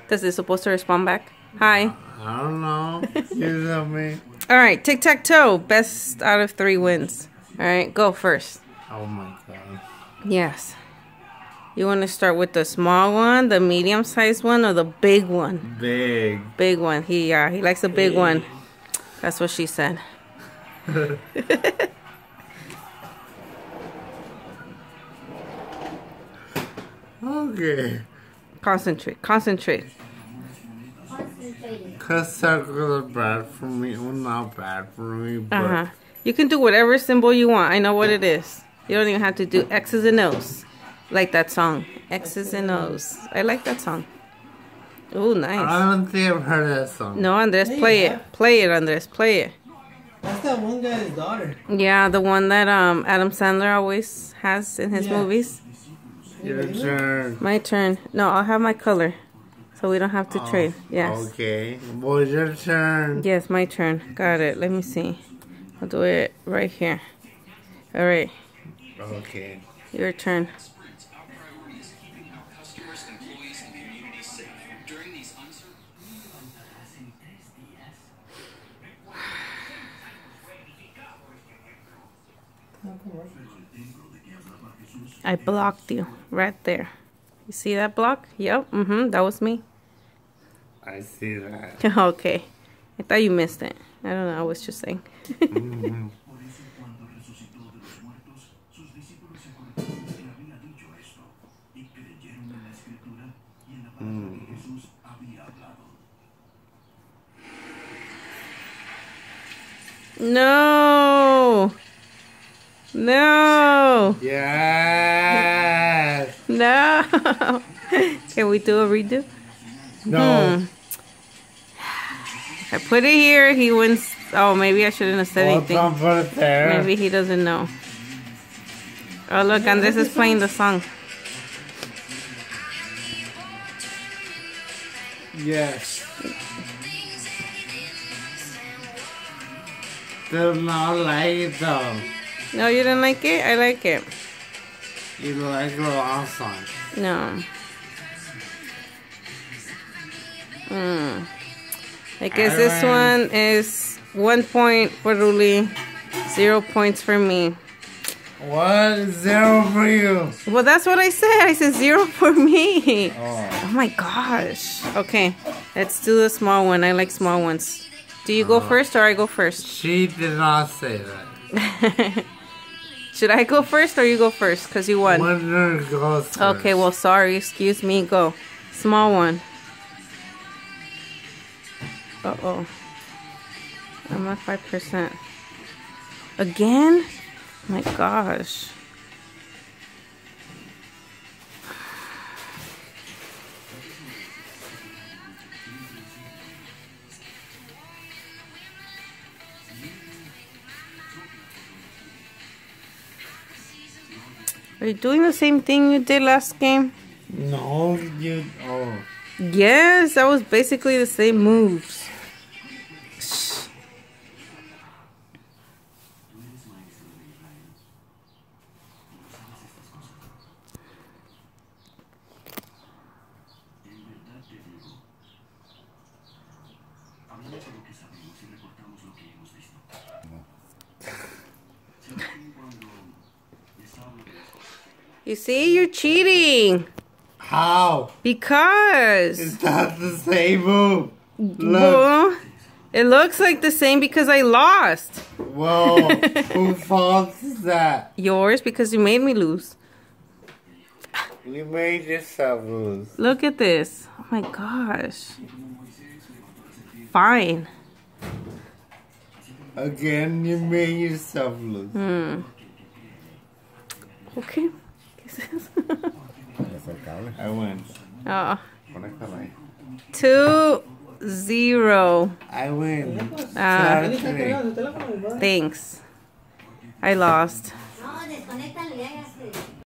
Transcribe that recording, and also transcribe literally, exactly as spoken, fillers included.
Does it supposed to respond back? Hi. I don't know. You tell me. All right, tic tac toe. Best out of three wins. All right, go first. Oh my god. Yes. You want to start with the small one, the medium sized one, or the big one? Big. Big one. He yeah, he likes the big, big one. That's what she said. Okay. Concentrate. Concentrate. Cause circles are bad for me. Well, not bad for me, but... Uh-huh. You can do whatever symbol you want. I know what it is. You don't even have to do X's and O's. Like that song. X's and O's. I like that song. Oh, nice. I don't think I've heard that song. No, Andres, play yeah. it. Play it, Andres. Play it. That's that one guy's daughter. Yeah, the one that um Adam Sandler always has in his yeah. movies. Your turn. My turn. No, I'll have my color. So we don't have to oh, trade. Yes. Okay. Well, it's your turn. Yes, my turn. Got it. Let me see. I'll do it right here. All right. Okay. Your turn. I blocked you right there. You see that block? Yep. Mm-hmm. That was me. I see that. Okay. I thought you missed it. I don't know. I was just saying. Mm-hmm. Mm. No. No. Yes. No. Can we do a redo? No. Hmm. I put it here. He wins. Oh, maybe I shouldn't have said well, anything. Don't put it there. Maybe he doesn't know. Oh, look. Andres is playing the song. Yes. Still not like it though. No, you didn't like it? I like it. You like the last song? No. Hmm. I guess I this ran. one is one point for Ruli, zero points for me. What? Zero for you? Well, that's what I said. I said zero for me. Oh, oh my gosh. Okay, let's do the small one. I like small ones. Do you go uh, first or I go first? She did not say that. Should I go first or you go first? Because you won. Winner goes first. Okay, well, sorry. Excuse me. Go. Small one. Uh-oh. I'm at five percent. Again? My gosh. Are you doing the same thing you did last game? No, you... Oh. Yes, that was basically the same moves. You see, you're cheating. How? Because. It's not the same move. Look. Well, it looks like the same because I lost. Whoa. Whose fault is that? Yours, because you made me lose. You made yourself lose. Look at this. Oh my gosh. Fine. Again, you made yourself lose. Hmm. Okay. I win. Oh. Two zero. I win. Uh, thanks. I lost.